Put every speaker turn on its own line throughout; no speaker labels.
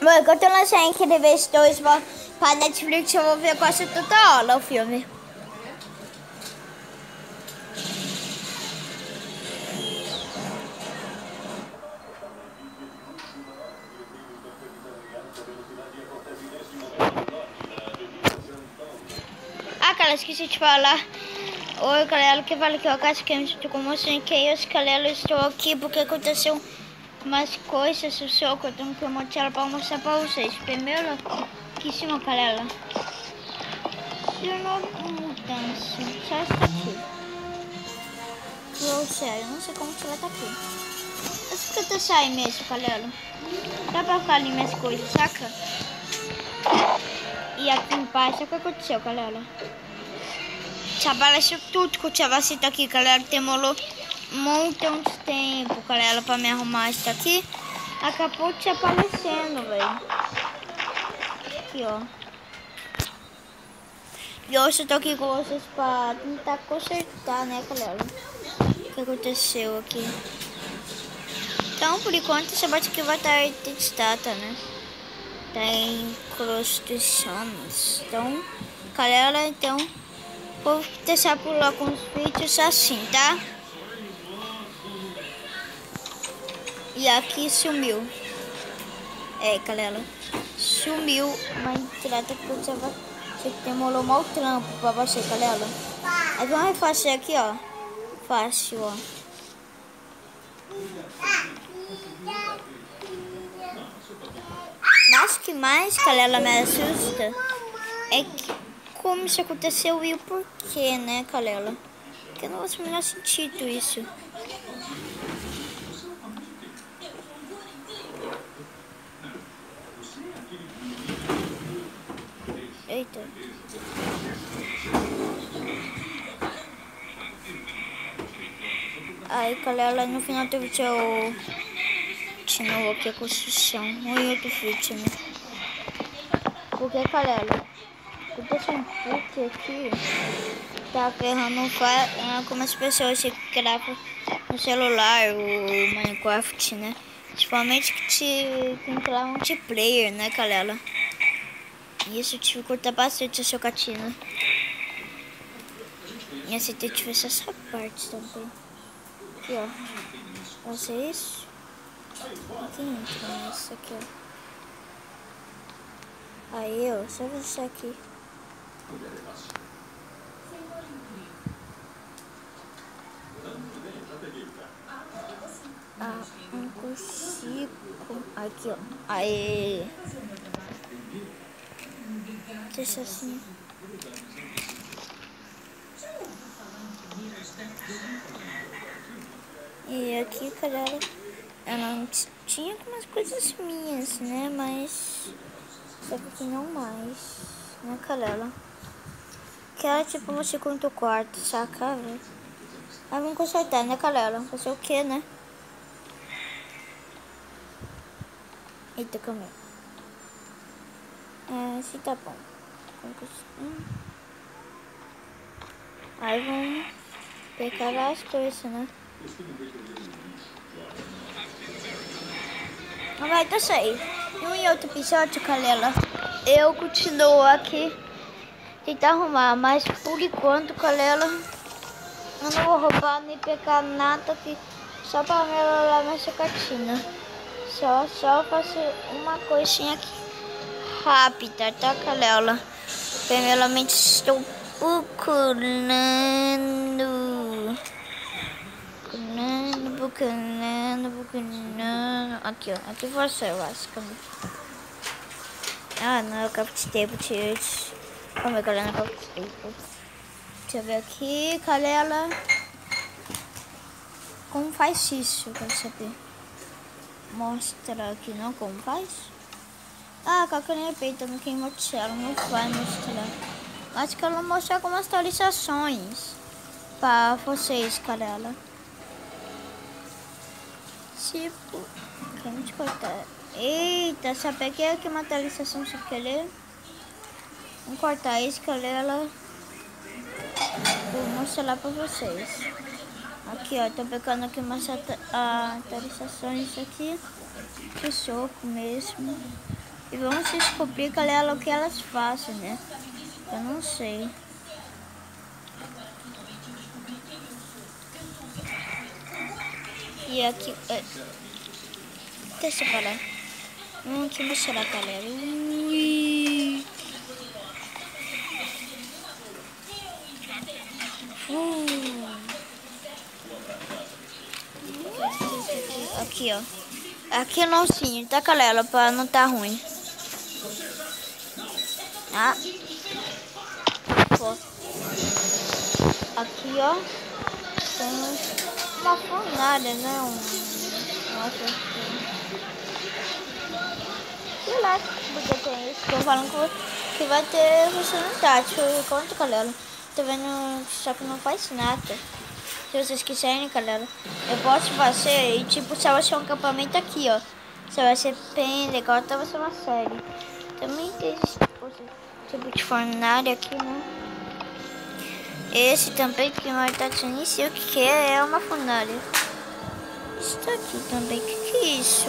Enquanto eu lançar Incríveis 2 pra Netflix, eu vou ver quase toda hora o filme. Ah, cara, esqueci de falar. Oi, galera, que vale que eu acho que eu comuniquei os galera, estou aqui porque aconteceu umas coisas no show que eu tenho que mostrar pra vocês. Primeiro, aqui em cima, galera. De novo, mudança. Só está aqui. Sério, não sei como que ela tá aqui. Acho que eu tô saindo mesmo, galera. Dá pra ficar ali minhas coisas, saca? E aqui embaixo, o que aconteceu, galera? Apareceu tudo que eu tinha visto aqui, galera. Demorou um montão de tempo, galera, pra me arrumar isso aqui. Acabou te aparecendo, velho. Aqui, ó. E hoje eu tô aqui com vocês pra tentar consertar, né, galera? O que aconteceu aqui. Então, por enquanto, essa parte aqui vai estar testada, né? Tem construções. Então, galera, então... vou deixar por lá com os vídeos assim, tá? E aqui sumiu. É, galera. Sumiu uma entrada que você demorou mal trampo pra você, galera. Aí vamos refazer aqui, ó. Fácil, ó. Mas o que mais, galera, me assusta é que como isso aconteceu e o porquê, né, galera? Porque não faz o menor sentido isso. Eita. Aí, galera, no final do vídeo eu continuo aqui a construção. Um outro vídeo, né? Porque, galera, eu deixo um pouco aqui. Tá ferrando algumas pessoas que gravam no celular o Minecraft, né? Principalmente que tem que lá multiplayer, né, galera? E isso dificulta bastante a jogatina. E assim tem que ver essa parte também. Aqui, ó. Fazer isso. Aqui entra nessa aqui, ó. Aí, ó. Só ver isso aqui. Ah, não consigo. Aqui, ó. Aí. Deixa assim. E aqui, galera, eu não tinha algumas coisas minhas, né? Mas só que não mais, né, galera? Que era tipo no segundo quarto, saca? Aí vamos consertar, né, galera? Fazer o que, né? Eita, calma aí. Assim tá bom. Aí vamos pegar as coisas, né? Não vai dar sair. E um outro episódio, galera, eu continuo aqui tentar arrumar, mas por enquanto, galera, eu não vou roubar nem pegar nada aqui, só para melhorar minha jogatina. Só fazer uma coisinha aqui rápida, tá, galera? Primeiramente estou procurando aqui, ó, aqui você, eu acho. Ah, não, eu captei, como é que ela não captei? Deixa eu ver aqui, galera. Como faz isso, eu quero saber. Mostra aqui, não, como faz? Ah, calcanhar peito, não quem mostrar, não vai mostrar. Acho que ela mostra algumas atualizações para vocês, galera. Tipo, vamos cortar. Eita, só peguei aqui uma atualização sem querer. Vamos cortar isso, galera. Vou mostrar pra vocês. Aqui, ó, tô pegando aqui umas atualizações aqui. Que soco mesmo. E vamos descobrir, galera, o que elas fazem, né? Eu não sei. E aqui... Deixa eu parar. Deixa eu mostrar, galera. Ui. Aqui, ó. Aqui é nozinho, tá, galera? Pra não tá ruim. Ah. Aqui, ó. Tem uma fornalha, né? Nossa, sei lá porque tem isso. Tô falando que vai ter funcionalidade. Quanto, galera? Tô vendo, só que não faz nada. Se vocês quiserem, galera, eu posso fazer. E tipo, se vai ser um acampamento aqui, ó. Se vai ser bem legal, então vai ser uma série. Também tem esse tipo de fornalha aqui, né? Esse também, porque na verdade eu nem sei o que é uma fornalha. Isso aqui também, o que é isso?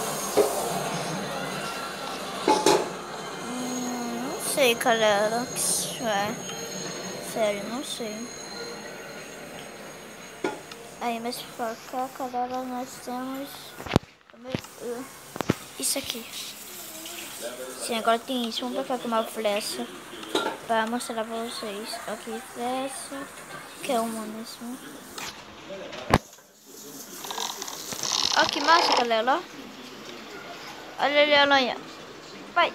Não sei, galera, o que isso é. Sério, não sei. Aí, mas pra cá, galera, nós temos isso aqui. Sim, agora tem isso. Vamos pegar aqui uma flecha para mostrar pra vocês. Aqui, flecha, que é uma mesmo. Ó, que massa, galera. Olha ali a aranha. Vai.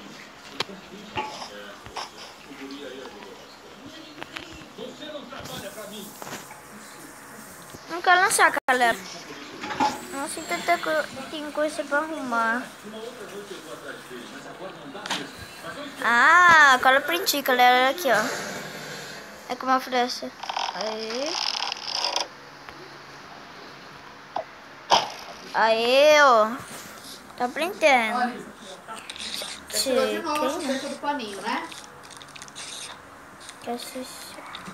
Não quero lançar, galera. Nossa, tem coisa pra arrumar. Ah, agora eu aprendi, galera. Aqui, ó. É como uma flecha. Aí. Aí, ó. Tá aprendendo.
Tirou de novo a chupeta do paninho, né?
Que assistir.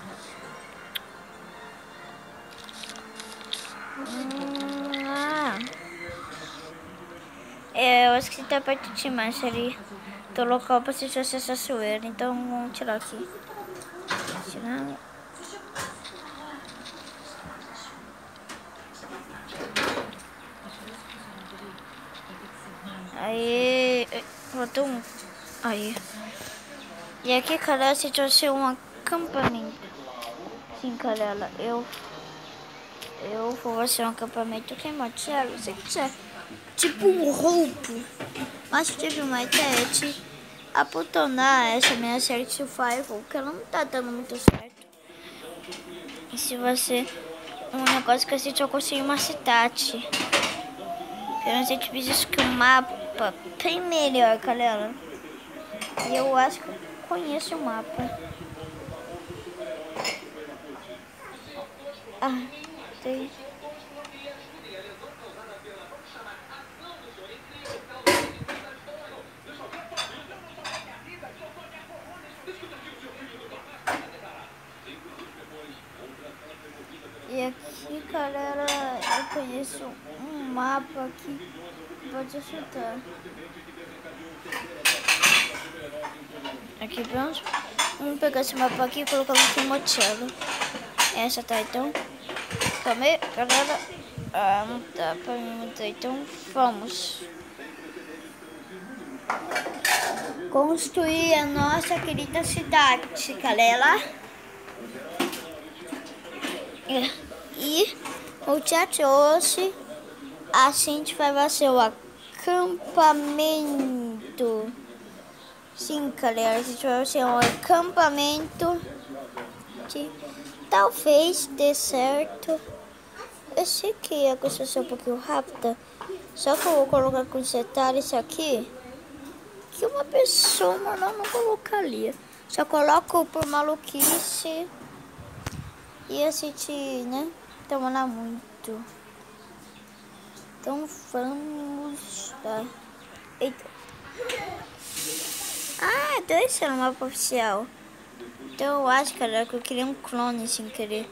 Eu acho que tá perto demais ali do local pra assistir essa sueira. Então vamos tirar aqui. Tirar. Aí. Faltou um. Aí. E aqui, galera, se trouxe um acampamento. Sim, galera, eu vou fazer um acampamento aqui em Marcelo, se quiser. Tipo um roubo. Mas tive uma ideia de abotonar essa minha série de survival, que ela não tá dando muito certo. E se você... Um negócio que a gente só conseguir uma cidade. A gente precisa que o mapa bem melhor, galera. E eu acho que eu conheço o mapa. Ah, tem... E aqui, galera, eu conheço um mapa aqui que pode ajudar. Aqui, vamos pegar esse mapa aqui e colocar aqui no mochila. Essa tá, então. Calma aí, galera. Ah, não dá pra mim mudar, então vamos construir a nossa querida cidade, galera. E o dia de hoje a gente vai fazer o acampamento. Sim, galera, a gente vai fazer um acampamento que talvez dê certo. Eu sei que a coisa vai ser um pouquinho rápida, só que eu vou colocar com detalhes isso aqui que uma pessoa não colocaria. Só coloco por maluquice. E a gente, né, trabalhar muito. Então vamos lá. Eita. Ah, deve ser um mapa oficial. Então eu acho, cara, que eu queria um clone sem querer.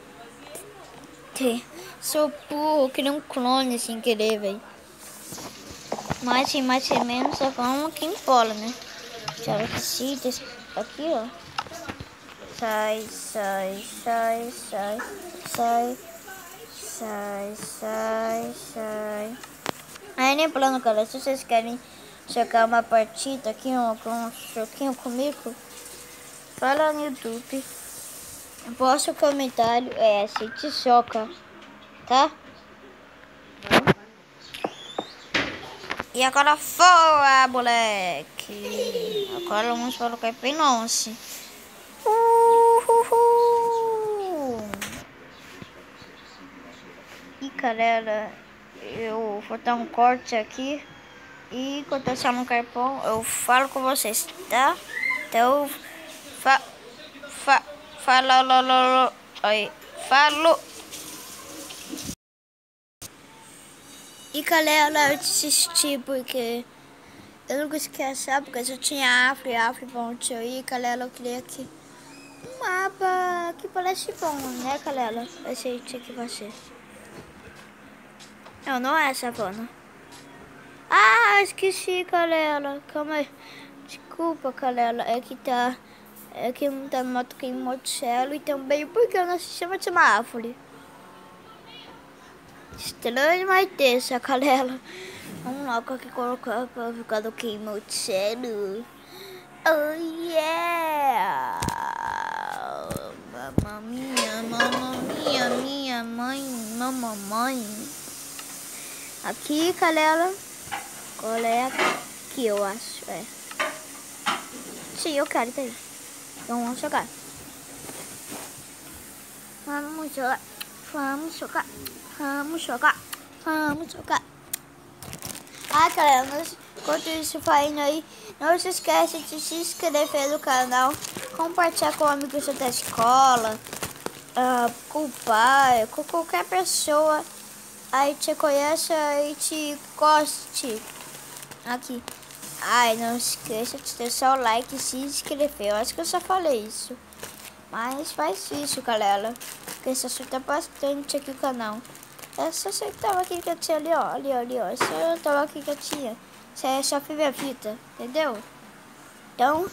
Sou burro, eu queria um clone sem querer, velho. Mais e mais e menos é como aqui em Polo, né? Tchau, aqui, ó. Sai, sai, sai, sai, sai, sai, sai, sai. Aí nem plano, galera, se vocês querem jogar uma partida aqui, um joguinho comigo, fala no YouTube. Posta o comentário, a gente joga, tá? E agora fora, moleque! Agora vamos para o Capinonce. E galera, eu vou dar um corte aqui. E quando eu sair no carpão, eu falo com vocês, tá? Então, falou! E galera, eu desisti porque eu não consegui achar, porque eu tinha árvore bom tio. E galera, eu queria aqui um mapa que parece bom, né galera? Esse aí tinha que ser. Não é essa savana. Ah, esqueci, galera. Calma aí. Desculpa, galera. É que não tá no moto que em Monticello e também porque eu não chama de uma árvore. Estranho, mas deixa, galera. Vamos logo aqui colocar pra ficar do que em Monticello. Oh yeah! Mamãe, minha mãe, mamãe. Aqui, galera. Qual é aqui, eu acho, Sim, eu quero, tá aí. Então vamos jogar. Vamos jogar. Vamos jogar. Vamos jogar. Vamos jogar. Ah, galera, enquanto isso fazendo aí, não se esquece de se inscrever no canal, compartilhar com amigos da escola, com o pai, com qualquer pessoa aí te conheça e te goste. Aqui. Ai, não esqueça de deixar o like e se inscrever. Eu acho que eu só falei isso. Mas faz isso, galera. Porque isso ajuda bastante aqui o canal. É só aceitar aqui quietinho ali, ó. Ali, ó. É só eu tava aqui quietinha. Isso é só minha vida, entendeu? Então...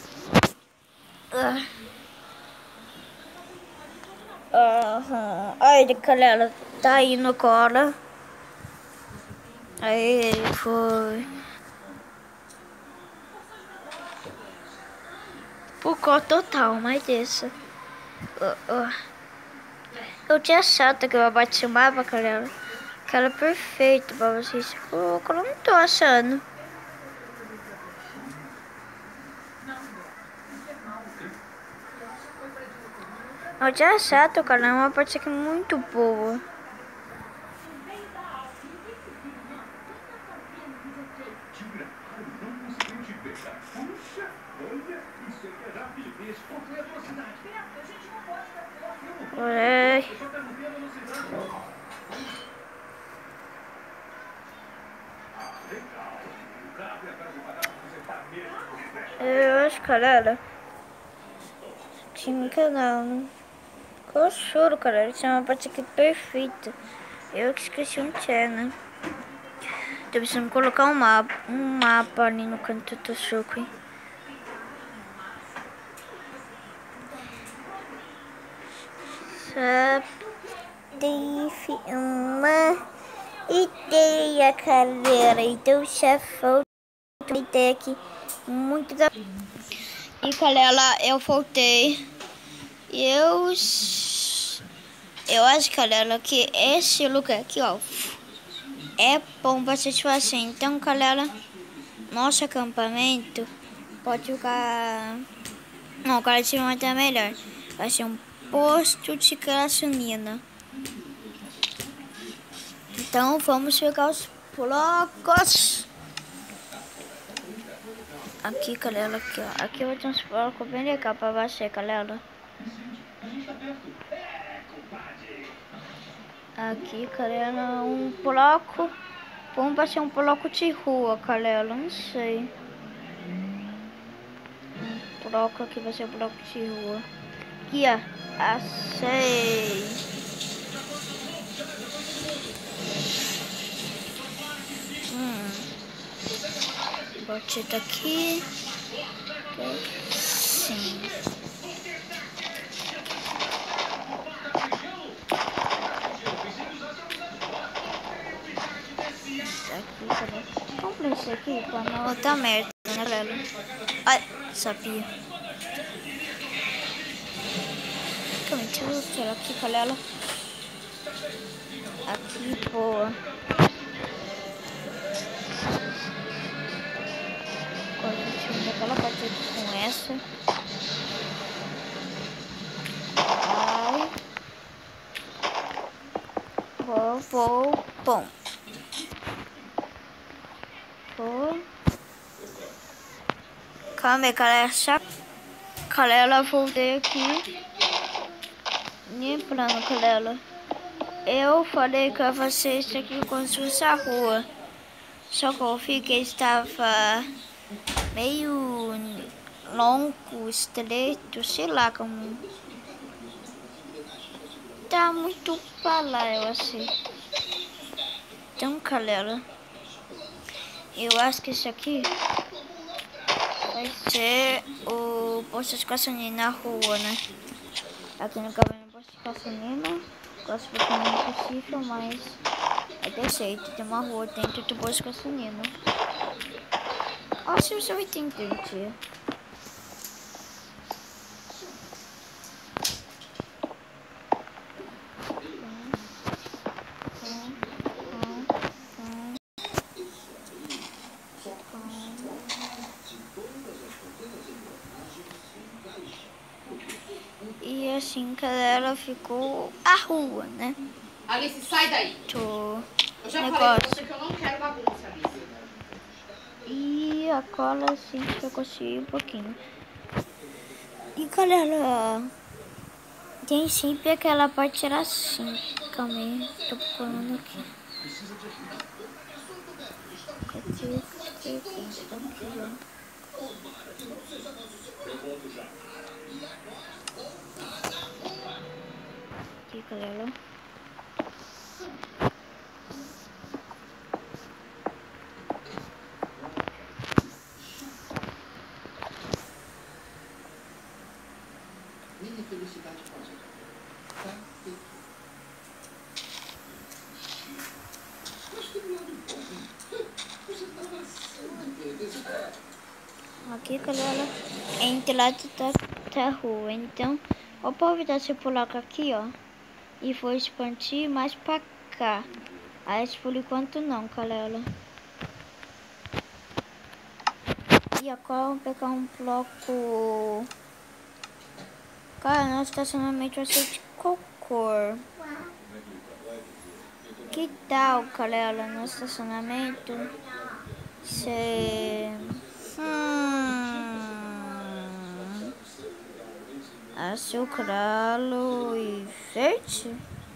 Aí, galera, tá indo agora. Aí, foi... Focou total, mas isso. Eu tinha achado que eu bati o mapa, galera. Que era perfeito pra vocês. Eu não tô achando. Eu tinha achado, cara. É uma parte aqui muito boa. Eu acho, galera, tinha um canal. Eu choro, galera. Isso é uma parte aqui perfeita. Eu que esqueci um channel. Tô precisando colocar um mapa ali no canto do choco, hein? Só teve uma ideia, galera. Então já falta uma ideia aqui muito da... E galera, eu voltei. E eu acho, galera, que esse lugar aqui, ó, é bom pra vocês fazerem. Então, galera, nosso acampamento pode ficar... Não, o cara vai ter melhor. Vai ser um posto de gasolina. Então, vamos pegar os blocos. Aqui, galera, aqui, ó. Aqui eu vou ter uns blocos bem legal pra você, galera. Aqui, galera, um bloco. Vamos pra ser um bloco de rua, galera. Não sei. Um bloco aqui vai ser um bloco de rua. Aqui, ó. Achei. Botita aqui. Sim. Aqui, cadê? Comprei isso aqui pra não botar merda, né, galera? Ai, sabia. Calma, deixa eu tirar aqui, galera. Aqui, boa. Agora a gente vai daquela parte aqui com essa. Ai. Vou. Bom. Foi. Calma aí, galera. Galera, voltei aqui. Lembrando, galera. Eu falei que eu ia fazer isso aqui como se fosse a rua. Só que eu vi que estava meio longo, estreito, sei lá como. Tá muito pra lá, eu achei. Então, galera, eu acho que isso aqui vai ser o posto de gasolina na rua, né? Aqui no caminho do posto de gasolina. Gosto de pouquinho possível, mas é desse jeito. Tem uma rua dentro do posto de gasolina. Acho que você vai entender, tia. E assim, galera, ficou a rua, né?
Alice, sai daí.
Eu
já falei pra você que eu não quero bagunça, Alice.
E a cola assim ficou cheia um pouquinho. E galera, tem sempre aquela parte era assim. Calma aí, tô procurando aqui. Cadê? Aqui, galera.
Minha felicidade pode tá?
Aqui, galera, entre lá da rua. Então, o povo tá se pular aqui, ó. E vou expandir mais pra cá. Aí, por enquanto, não, galera. E agora vamos pegar um bloco. Cara, nosso estacionamento vai ser de qual cor? Que tal, galera, no estacionamento ser azul claro e verde?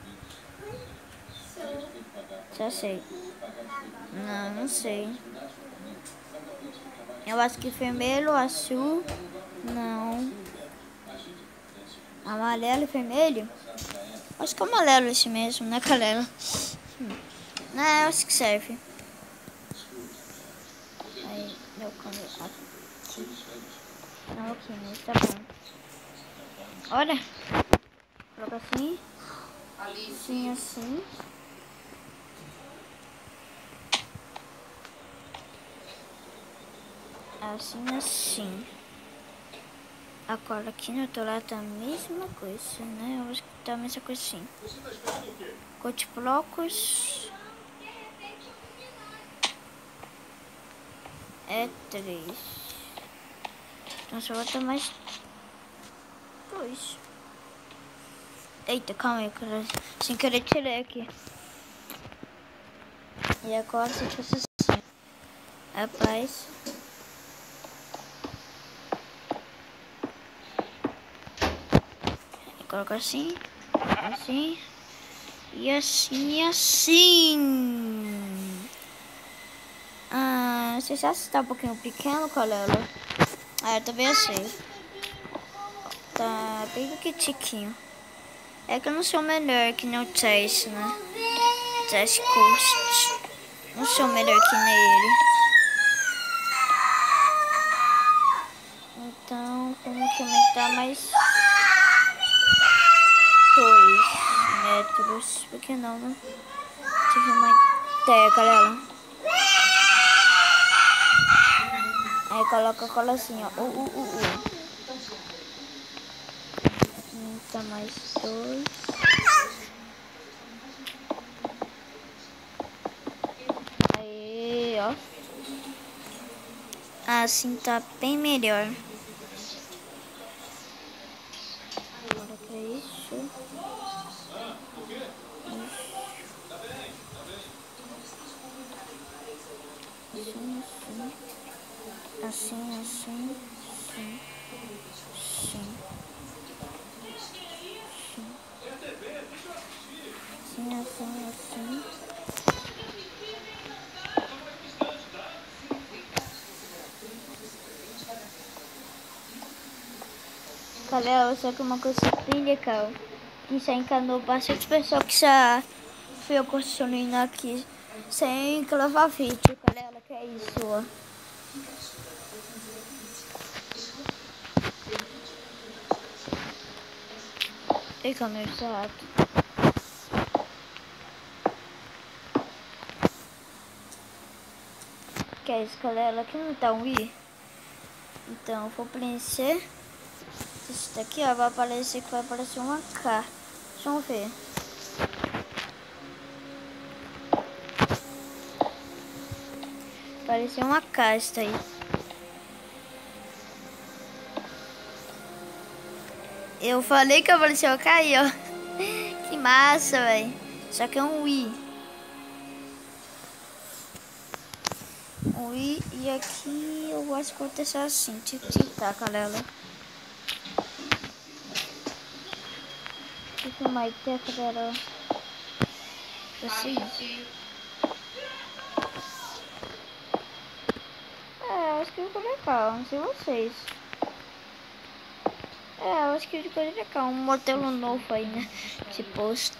Já sei. Não sei. Eu acho que vermelho, azul, não. Amarelo e vermelho? Acho que é amarelo esse mesmo, né, galera? Não, eu acho que serve. Aí, meu câmera aqui. Não, aqui, mas tá bom. Olha. Coloca assim. Assim. Assim. Agora aqui no outro lado tá a mesma coisa, né? Eu acho que tá a mesma coisa assim. Cor de blocos. É 3. Então só vai ter mais 2. Eita, calma aí, cara. Sem querer tirei aqui. E agora se fosse assim. Rapaz. Coloca assim. Assim. E assim. Vocês acham que tá um pouquinho pequeno, galera? Eu também achei. Tá bem pequitiquinho. É que eu não sou melhor que nem o Chase, né? Chase Coast. Não sou melhor que nele. mais 2 metros. Por que não, né? Tive uma ideia, galera. Aí coloca a cola assim, ó. Então mais 2. Aí, ó. Assim tá bem melhor. Agora que é isso. Assim, assim, assim, assim, assim. Galera, só que uma coisa bem legal, que já encanou bastante pessoa que já foi construindo aqui sem gravar vídeo, galera, que é isso, ó. E como é exato. Que é isso, galera, aqui não tá um i. Então, vou preencher. Isso daqui, ó, vai aparecer que vai aparecer uma K. Vamos ver. Apareceu uma K, isso aí. Eu falei que apareceu uma K aí, ó. Que massa, velho. Só que é um i. Um i e aqui eu gosto de deixar assim. Tá, galera. Deixa eu mais ter, galera. Assim. É, acho que ficou legal, não sei vocês. É, eu acho que ficou legal, um modelo novo aí, né? De posto.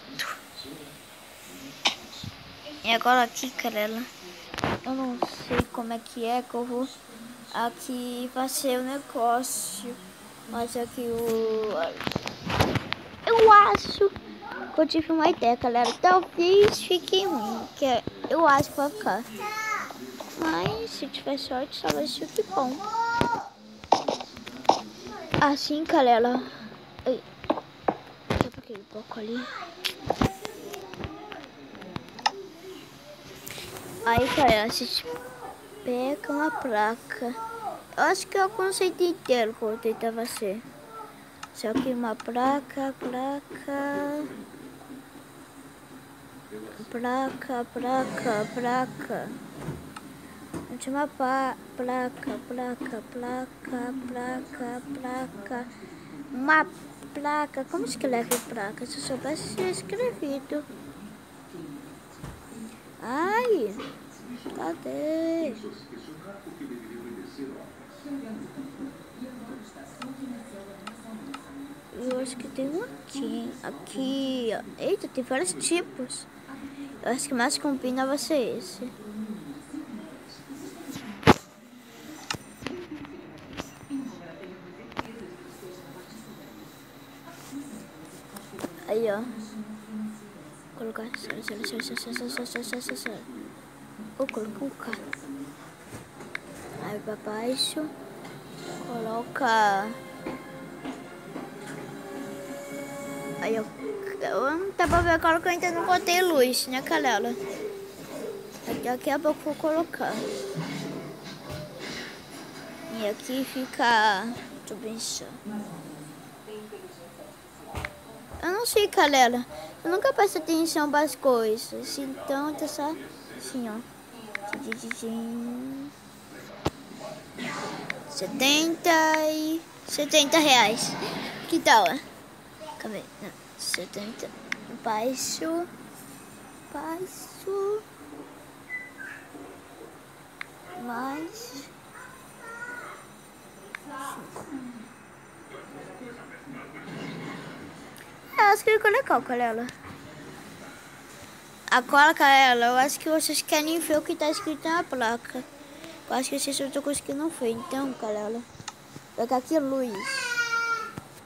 E agora aqui, galera, eu não sei como é que eu vou aqui fazer o negócio. Mas aqui eu acho que eu tive uma ideia, galera. Talvez fique ruim, que eu acho que vai ficar. Mas se tiver sorte, talvez fique bom. Assim, galera. Ai, deixa aquele bloco ali. Aí, galera, se pega uma placa. Eu acho que é o conceito inteiro que eu vou tentar fazer. Só que uma placa. Última placa. Uma placa. Como escreve placa? Se eu soubesse ser escrevido. Ai, cadê? Eu acho que tem um aqui. Aqui, ó. Eita, tem vários tipos. Eu acho que mais combina vai ser esse. Aí, ó. Vou colocar. Vou colocar um K. Aí pra baixo. Coloca. Aí, ó. Não dá pra ver agora que eu ainda não botei luz, né, galera? Daqui a pouco vou colocar. E aqui fica. Deixa eu pensar. Eu não sei, galera. Eu nunca presto atenção para as coisas. Então tá só assim, ó. 70 reais. Que tal, né? Calma aí. Não. 70. Baixo. Mais. Acho que ficou legal, galera. Agora, galera, eu acho que vocês querem ver o que tá escrito na placa. Eu acho que vocês estão conseguindo ver. Então, galera, pegar aqui luz.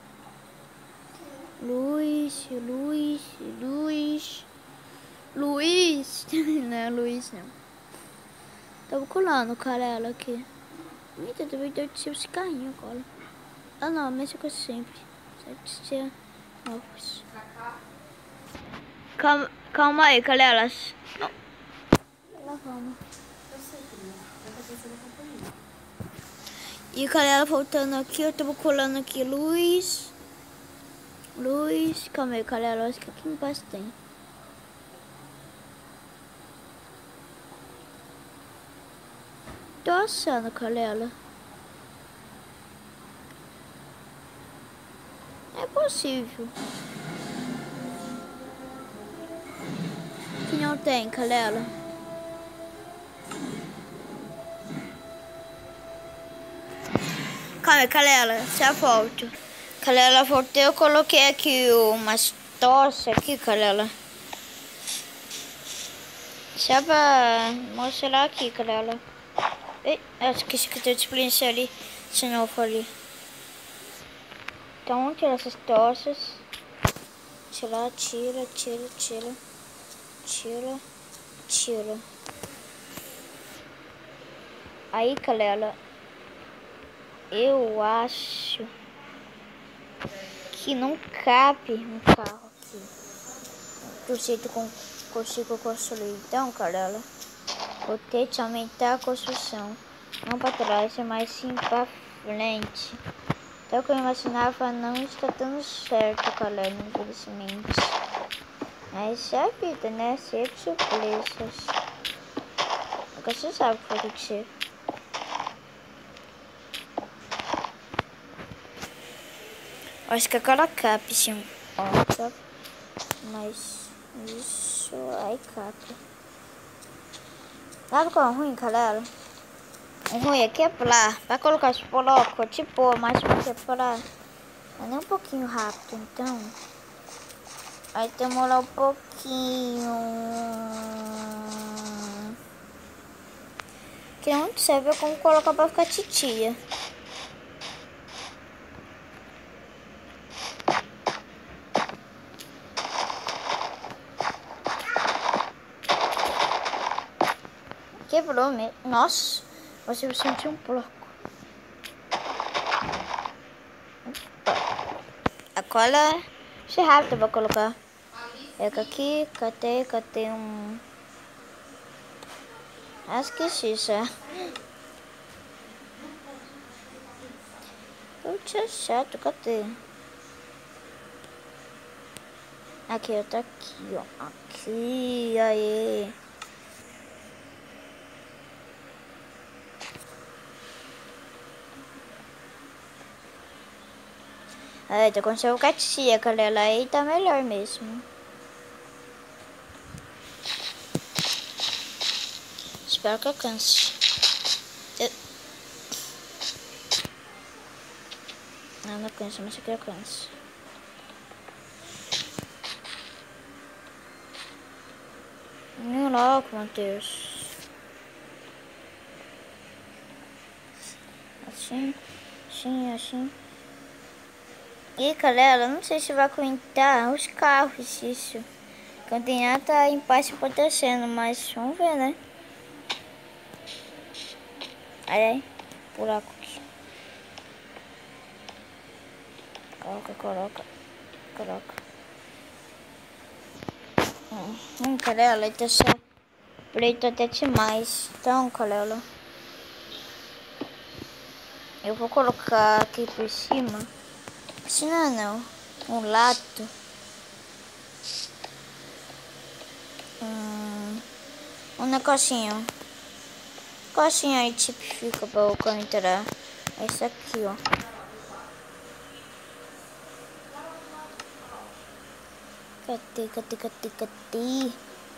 Luiz. Não é Luiz, não. Tava colando o Carela aqui. Eita, também deu de ser esse carrinho agora. Ah, não, a mesma coisa sempre. Ser novos. Calma aí, Calelas. Lá vamos. E Calela voltando aqui, eu tava colando aqui Luiz. Calma aí, Calela, acho que aqui embaixo tem. Tô achando, Calela. É possível. Que não tem, Calela. Calma aí, Calela, já volto. Calela, voltei, eu coloquei aqui umas tochas aqui, Calela. Só pra mostrar aqui, Calela. Ei, acho que esqueci de silenciar ali, de novo ali. Então, vamos tirar essas tochas. Tira. Aí, Calela, eu acho que não cabe um carro aqui do jeito que eu consigo construir. Então, Calela, vou ter que aumentar a construção, não para trás, mas sim para frente. Então, o que eu imaginava não está dando certo, Calela, infelizmente. Mas é a vida, né? Sempre surpresas. Nunca se sabe o que vai acontecer. Acho que agora cabe, sim. Ó, mas isso aí cabe. Sabe qual é o ruim, Calela? O ruim é quebrar. Pra colocar os blocos, tipo, mas pra quebrar é nem um pouquinho rápido, então vai demorar um pouquinho. Que não serve como colocar pra ficar titia. Quebrou mesmo. Nossa, você sentiu um bloco. A cola é rápida pra colocar. Pega aqui, catei um. Acho que isso é. Eu tinha chato, cadê? Aqui, ó, tá aqui, ó. Aqui, aí. Aí, tá com o catia, Calela, aí tá melhor mesmo. Espero que alcance. Não alcança, mas aqui alcança. Nem logo, Matheus. Assim. E, Calela, não sei se vai aguentar os carros, isso. O campeonato tá em paz acontecendo, mas vamos ver, né? Aí, buraco aqui. Coloca. Calela, ele tá só preto até demais. Então, Calela, eu vou colocar aqui por cima. Assim não, um lato. Um negocinho. Negocinho aí tipifica pra eu entrar. Esse aqui, ó. Cadê?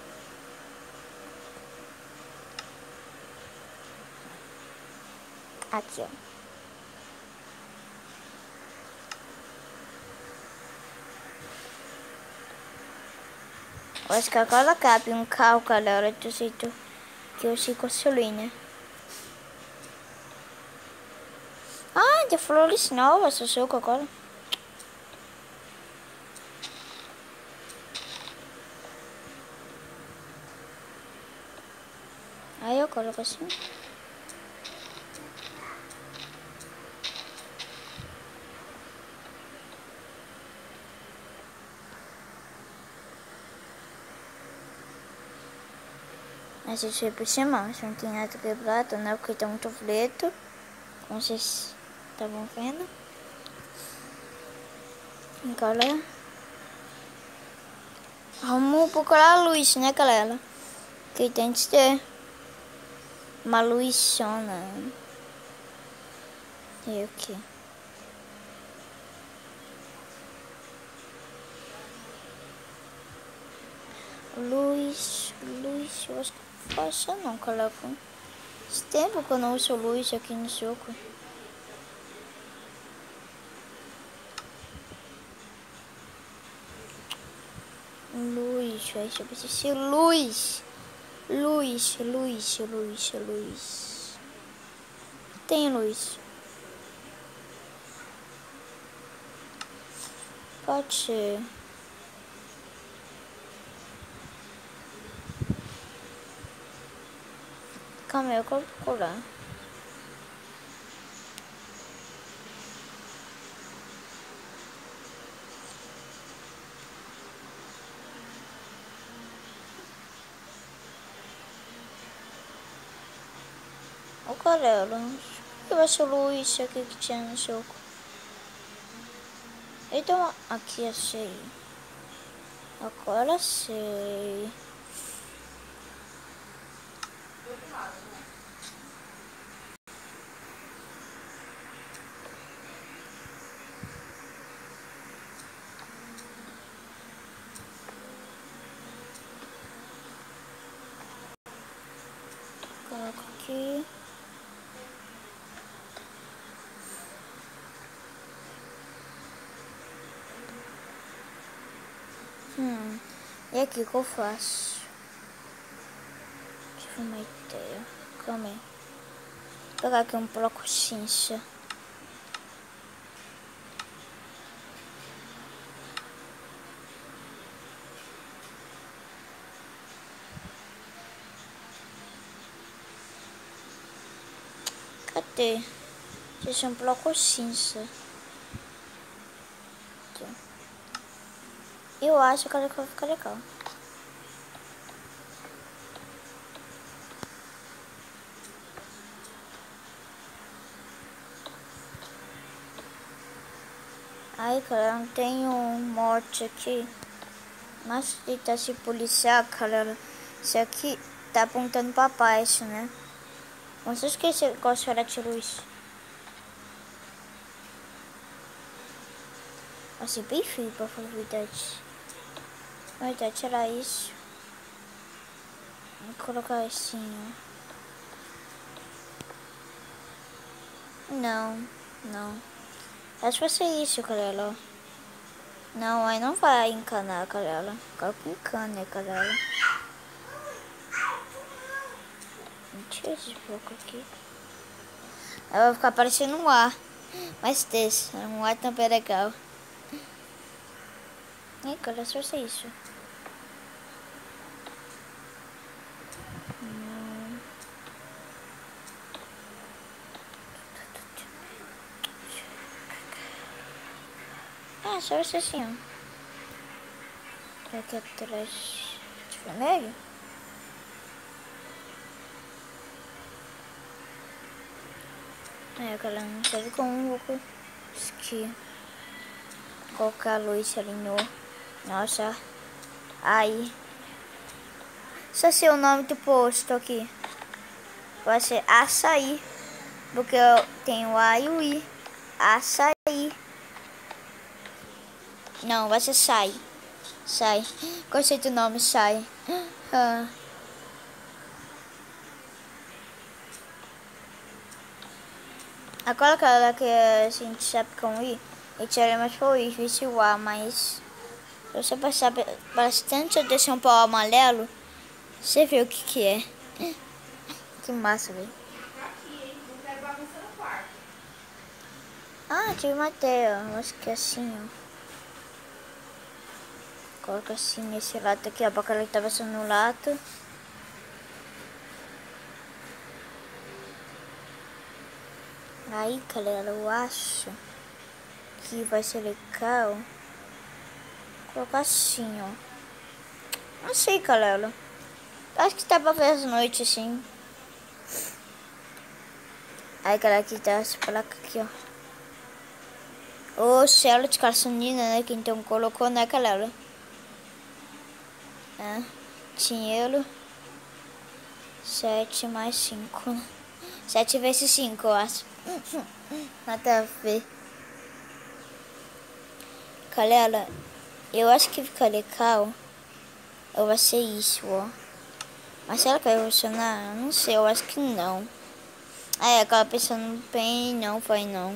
Aqui, ó. Eu acho que agora cabe um carro, galera, do jeito que eu sei construir, né? Ah, de flores novas, esse jogo agora. coloca assim. A gente vai por cima, não tem nada quebrado, né? Porque tá muito preto. Como vocês estavam vendo. Galera. Vamos procurar a luz, né, galera? Que tem que ter uma luzona. E aqui. Luz, eu acho que não passa não, galera. Faz tempo que eu não uso luz aqui no jogo. Luz, vai ser preciso luz. Luz. Tem luz. Pode ser. Calma aí, eu vou procurar. O Corella. Eu acho luz aqui que tinha no jogo. Então, aqui achei. Agora sei. Coloco aqui. E aqui que eu faço? Tive uma ideia. Calma aí. Vou pegar aqui um bloco cinza. Cadê? Esse é um bloco cinza. Aqui. Eu acho que vai ficar legal. Aí, galera, não tem um morte aqui. Mas tentar se policiar, galera. Isso aqui tá apontando pra baixo, né? Não se esquecer qual será de luz. Assim, bem feio pra falar a verdade. Vai dar, tirar isso. Vou colocar assim, ó. Não. Acho que vai ser isso, galera. Não, aí não vai encanar, galera. Coloca encana, galera. Tira esse bloco aqui. Aí vai ficar parecendo um ar. Mas desse, um ar também é legal. E galera, só ser isso. Ah, só isso assim, ó. Aqui atrás de vermelho. Galera, não sabe como vou conseguir colocar a luz ali no... Nossa. Aí. Só sei o nome do posto aqui. Vai ser açaí. Porque eu tenho o A e o I. Açaí. Não, vai ser sai. Gostei do nome, sai. Agora, cara, que a gente sabe como ir, a gente era mais por ir, vice o A, mas se você passar bastante atenção para o amarelo, você vê o que é. Que massa, velho. Ah, tive uma ideia, acho que é assim, ó. Coloca assim nesse lado aqui, ó, pra que ele tava sendo no lado. Aí, galera, eu acho que vai ser legal colocar assim, ó. Não sei, galera. Acho que dá pra ver as noites, assim. Aí, galera, aqui tá essa placa aqui, ó. O selo de gasolina, né? Que então colocou, né, galera? É. Dinheiro. 7 mais 5. 7 vezes 5, eu acho. Nada a ver. Galera, eu acho que fica legal. Eu vai ser isso, ó. Mas será que vai funcionar? Eu não sei, eu acho que não. Aí, aquela pensando bem, não vai não.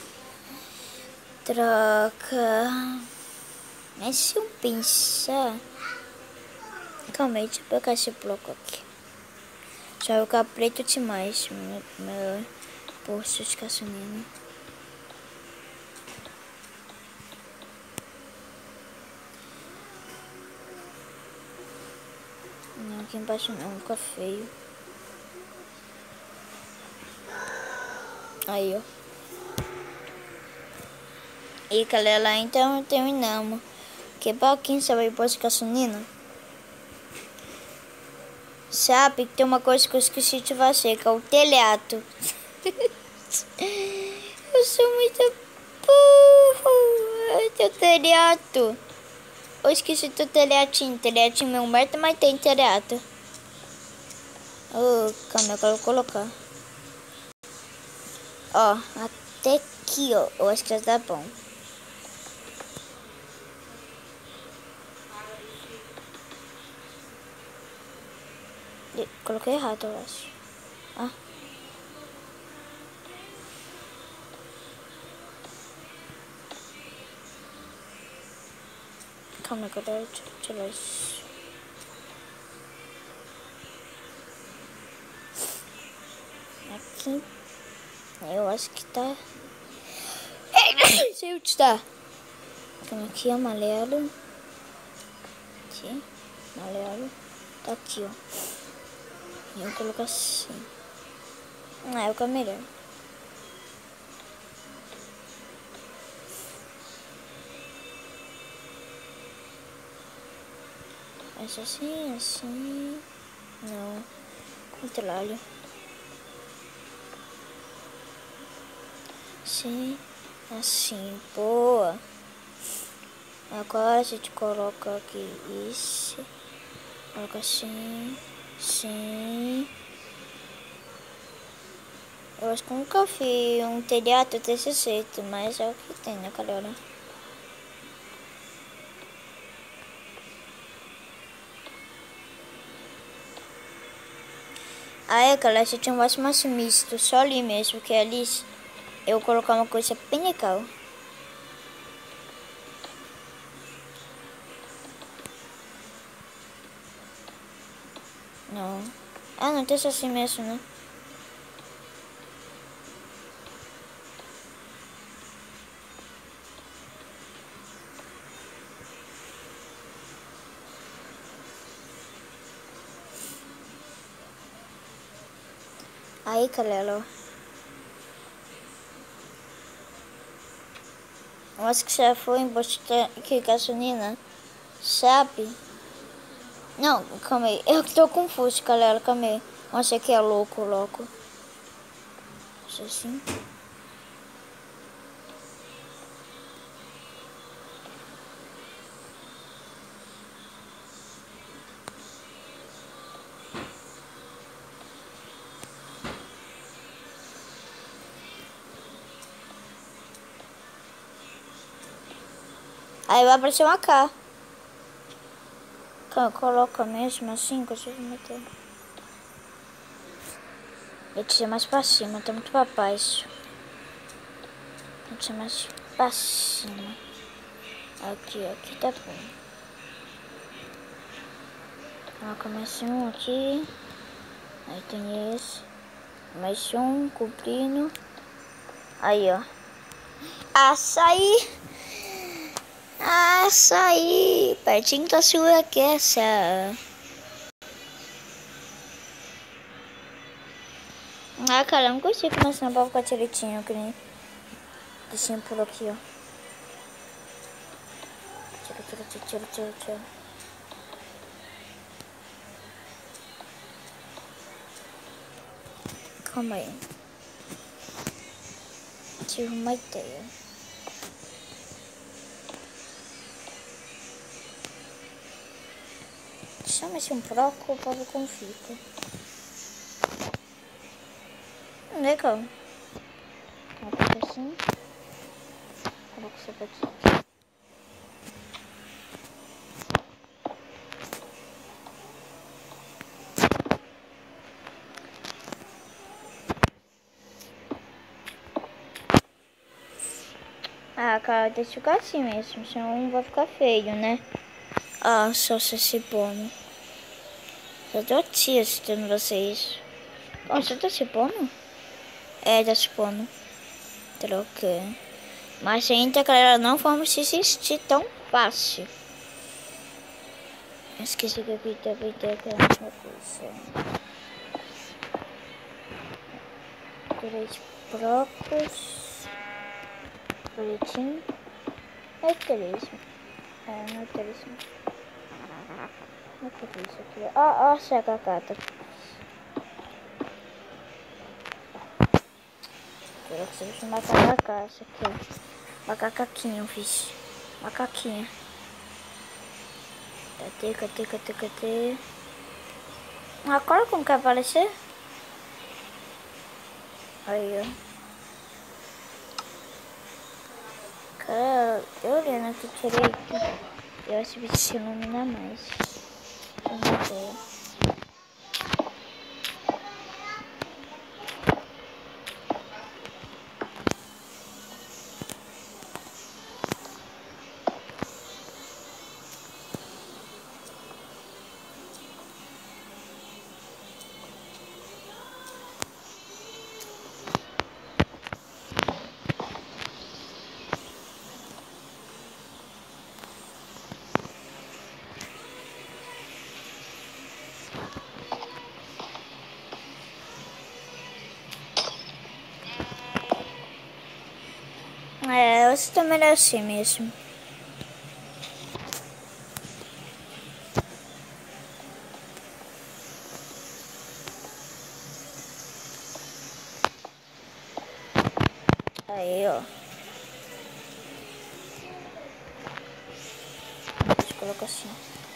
Troca. Mas se eu pensar... Calma aí, deixa eu pegar esse bloco aqui. Já vai ficar preto demais. Meu posto de gasolina. Não, aqui embaixo não, fica feio. Aí, ó. E galera, então terminamos. Que pouquinho sobre o posto de gasolina. Sabe que tem uma coisa que eu esqueci de você, que é o telhado. Eu sou muito burro. Eu tenho telhado. Eu esqueci do telhadinho. Telhadinho meu merda, mas tem telhado. Oh, calma, eu quero colocar. Ó, até aqui, ó. Eu acho que já tá bom. Coloquei errado, eu acho. Ah. Calma, eu quero tirar isso. Aqui. Eu acho que tá... Sei onde está. Calma, aqui, amarelo. Aqui, amarelo. Tá aqui, ó. E eu coloco assim. Ah, eu quero melhor. Faz assim, assim. Não. Contrário. Assim. Assim. Boa. Agora a gente coloca aqui isso. Coloca assim. Sim. Eu acho que nunca vi um telhado desse jeito, mas é o que tem, né, galera? Aí, galera, se tinha um mais misto, só ali mesmo, que ali eu vou colocar uma coisa bem legal. Não. Ah, não, tem só assim mesmo, né? Aí, galera, ó. Eu acho que já foi em posto de gasolina, sabe? Não, calma aí. Eu tô confuso, galera, calma aí. Nossa, que é louco, louco. Isso assim. Aí vai aparecer uma K. Coloca mesmo assim, consigo meter. Eu tinha mais pra cima, tá muito pra baixo. Eu tinha mais pra cima. Aqui tá bom. Coloca mais um aqui. Aí tem esse. Mais um, cobrindo. Aí, ó. Açaí! Açaí! Pertinho da sua casa. Ah, cara, eu não consigo começar pra ficar direitinho, que nem deixinho por aqui, ó. Tira. Calma aí. Tive uma ideia. Chama-se um broco para ver como fica. Legal. Coloca assim. Coloca o sapatinho aqui. Ah, cara, deixa eu ficar assim mesmo, senão vai ficar feio, né? Ah, só se esse bono. Eu tô aqui assistindo vocês. Oh, você tá se pondo? É, tá se pondo. Troquei. Mas ainda, galera, não vamos desistir tão fácil. Esqueci que aqui também tem aquela coisa. 3 blocos. Bonitinho. É 3. É, não é 3. Não é isso aqui. Ó, seca a carta. Eu preciso de macaca essa aqui, ó. Macaquinho, fiz. Macaquinha. Cadê? Agora como que vai aparecer? Aí, ó. Cara, eu olhando aqui direito, eu acho que se ilumina mais. Vamos ver. É, você também é assim mesmo. Aí, ó. Deixa eu colocar assim.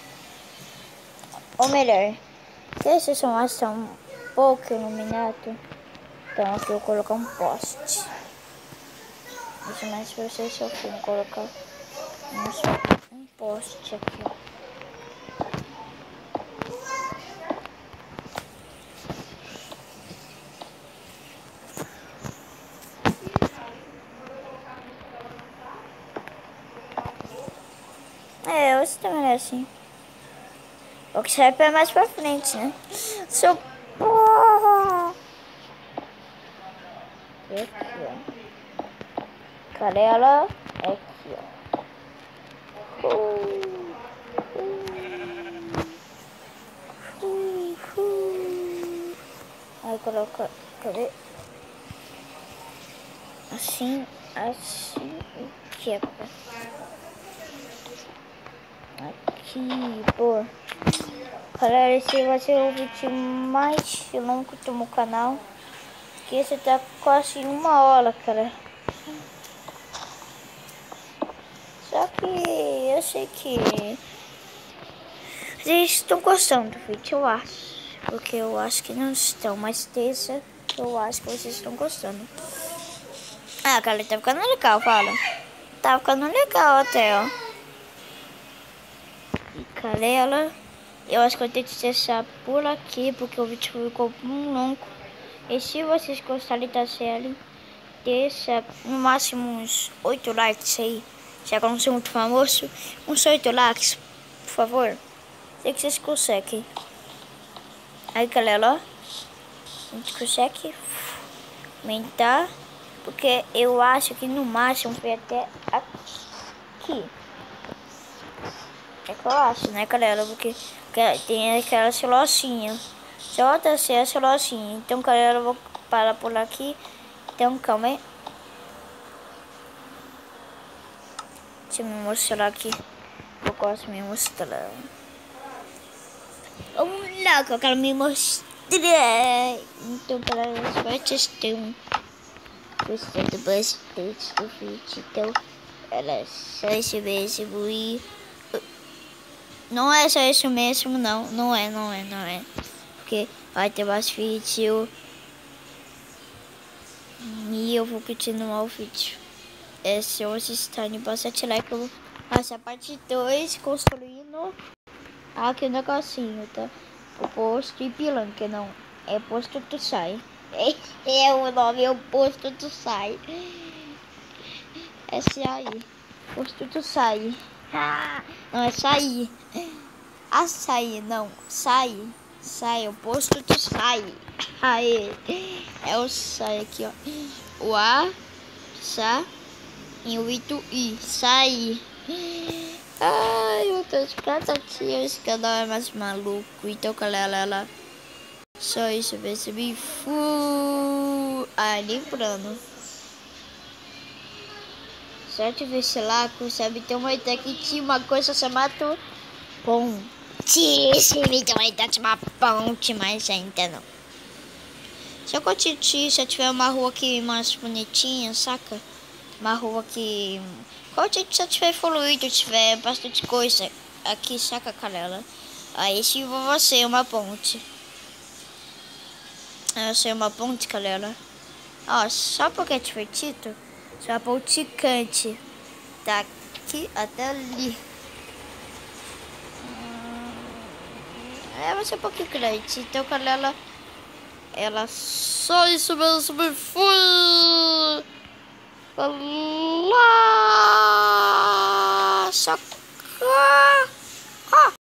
Ou melhor, se esses são mais tão um pouco iluminado, então aqui eu vou colocar um poste. Isso mais pra vocês só vou colocar um poste aqui, ó. É, você também é assim. O que serve é mais pra frente, né? Socorro! Aqui, ó. Canela é aqui, ó. Aí coloca, cadê? Assim e quebra. Aqui, pô. Galera, esse vai ser o vídeo mais longo do meu canal. Que esse tá quase 1 hora, cara. Só que eu sei que vocês estão gostando do vídeo, eu acho. Porque eu acho que não estão, mas terça eu acho que vocês estão gostando. Ah, cara, tá ficando legal, fala. Tá ficando legal até, ó. E canela. Eu acho que eu tenho que deixar por aqui, porque o vídeo ficou longo. E se vocês gostarem da série, deixa no máximo uns 8 likes aí. Já que eu não sou muito famoso, uns 8 likes, por favor. Sei que vocês conseguem. Aí, galera, ó. A gente consegue aumentar, porque eu acho que no máximo foi até aqui. É que eu acho, né, galera? Porque tem aquela celocinha. Só descer a celocinha. Então, galera, eu vou parar por aqui. Então, calma aí. Deixa eu me mostrar aqui. Eu gosto de me mostrar. Vamos lá, que eu quero me mostrar. Então, para as partes estão gostando bastante do vídeo. Então, era só isso mesmo. E não é só isso mesmo, não. Não é. Porque vai ter mais vídeo. E eu vou continuar o vídeo. Se vocês estarem bastante like, eu vou fazer a parte 2 construindo aqui o negocinho, tá? O posto Ipiranga, não. É posto tu sai. É o nome, é o posto tu sai. Esse aí. Posto tu sai. Não, é sair. Açaí, não. Sai. Sai, o posto tu sai. Aí. É o sai aqui, ó. O A, sa, e o Ito I. Sai. Ai, meu Deus, cada dia esse canal é mais maluco. Então, galera, só isso mesmo. Me fui. Lembrando. Só te ver esse lago, sabe? Tem uma ideia que tinha uma coisa chamada ponte. Sim, tem uma ideia de uma ponte, mas ainda não. Se eu tiver uma rua aqui mais bonitinha, saca? Uma rua que... se eu tiver evoluído, tiver bastante coisa aqui, saca, galera? Aí sim vai ser uma ponte. Vai ser uma ponte, galera. Ó, só porque é divertido, só a ponte gigante. Daqui até ali. Vai ser um pouquinho grande. Então, galera, ela só isso mesmo, me fui. Lá, socorro.